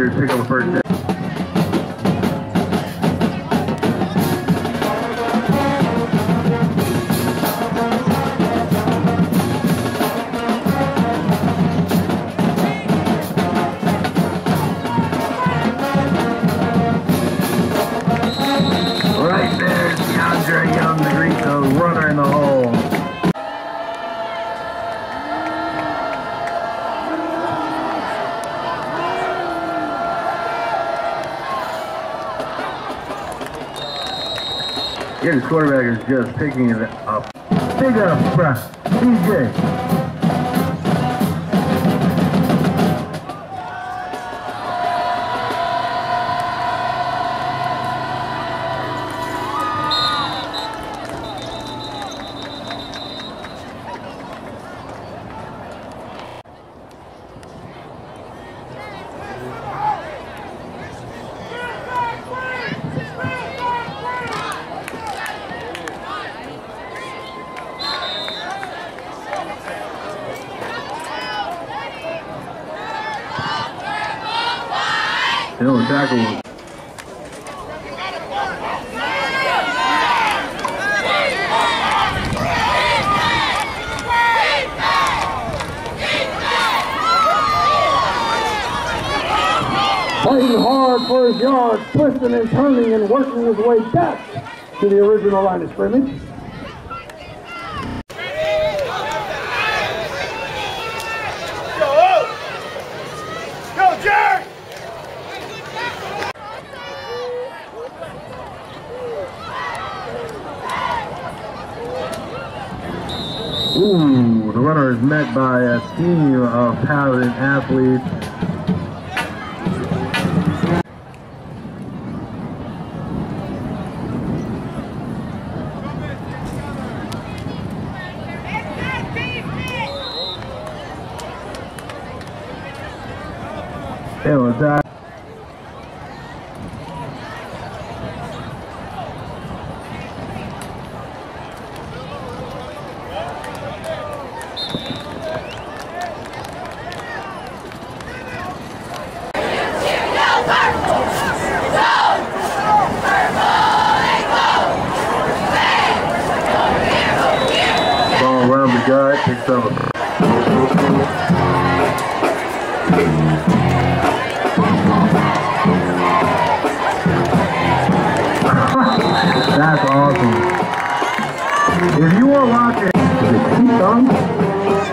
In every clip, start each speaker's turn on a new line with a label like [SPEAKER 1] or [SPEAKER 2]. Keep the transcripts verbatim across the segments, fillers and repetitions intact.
[SPEAKER 1] Raiders pick up a first down. Right there, Kenyondre Young, the Green runner in the hole. Yeah, the quarterback is just picking it up. Big up, bruh. D J. You know, tackle.
[SPEAKER 2] Fighting hard for his yards, twisting and turning and working his way back to the original line of scrimmage.
[SPEAKER 1] Ooh, the runner is met by a team of talented athletes. It was that. Ball around the gut, picks up. That's awesome. If you are watching, keep on.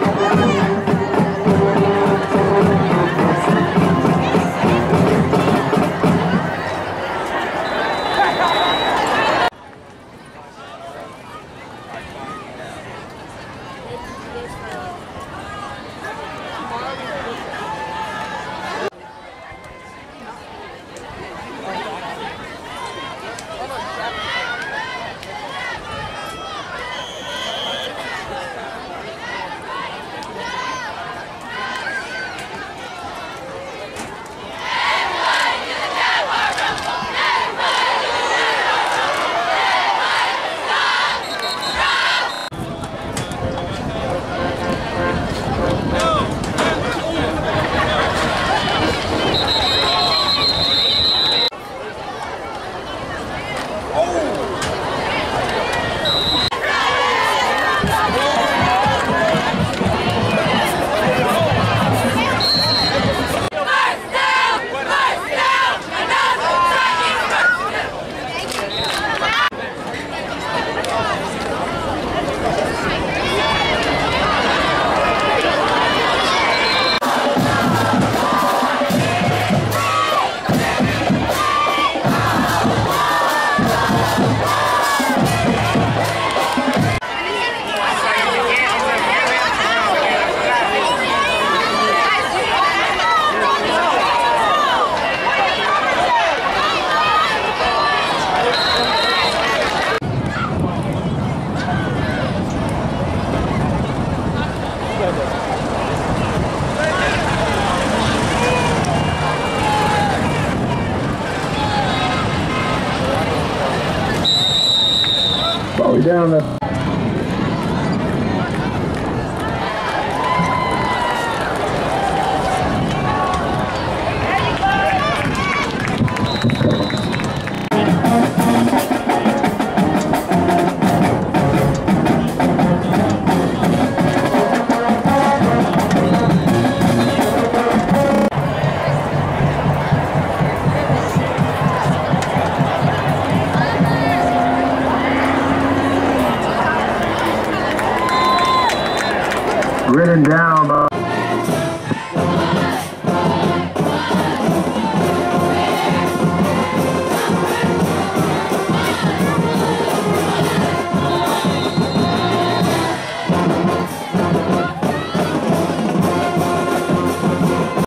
[SPEAKER 1] Probably down the written down.